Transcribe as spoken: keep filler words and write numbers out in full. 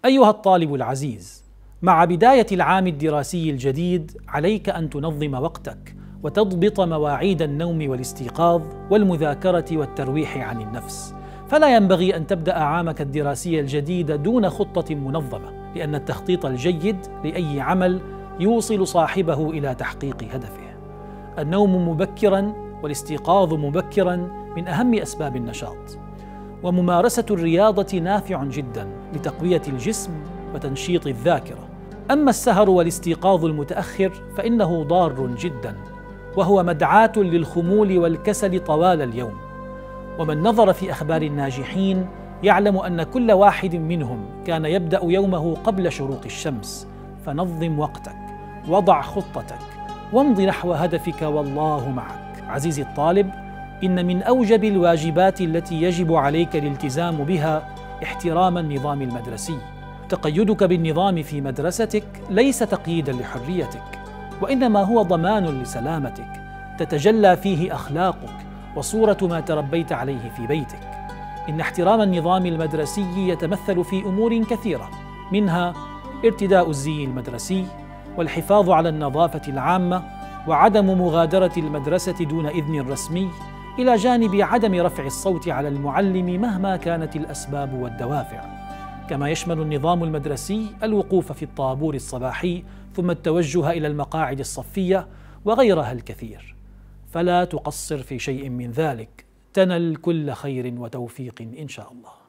أيها الطالب العزيز، مع بداية العام الدراسي الجديد عليك أن تنظم وقتك وتضبط مواعيد النوم والاستيقاظ والمذاكرة والترويح عن النفس، فلا ينبغي أن تبدأ عامك الدراسي الجديد دون خطة منظمة، لأن التخطيط الجيد لأي عمل يوصل صاحبه إلى تحقيق هدفه. النوم مبكراً والاستيقاظ مبكراً من أهم أسباب النشاط، وممارسة الرياضة نافع جداً لتقوية الجسم وتنشيط الذاكرة. أما السهر والاستيقاظ المتأخر فإنه ضار جداً، وهو مدعاة للخمول والكسل طوال اليوم. ومن نظر في أخبار الناجحين يعلم أن كل واحد منهم كان يبدأ يومه قبل شروق الشمس. فنظم وقتك، وضع خطتك، وامض نحو هدفك والله معك. عزيزي الطالب، إن من أوجب الواجبات التي يجب عليك الالتزام بها احترام النظام المدرسي. تقيدك بالنظام في مدرستك ليس تقييداً لحريتك، وإنما هو ضمان لسلامتك، تتجلى فيه أخلاقك وصورة ما تربيت عليه في بيتك. إن احترام النظام المدرسي يتمثل في أمور كثيرة، منها ارتداء الزي المدرسي، والحفاظ على النظافة العامة، وعدم مغادرة المدرسة دون إذن رسمي، إلى جانب عدم رفع الصوت على المعلم مهما كانت الأسباب والدوافع. كما يشمل النظام المدرسي الوقوف في الطابور الصباحي، ثم التوجه إلى المقاعد الصفية وغيرها الكثير. فلا تقصر في شيء من ذلك، تنل كل خير وتوفيق إن شاء الله.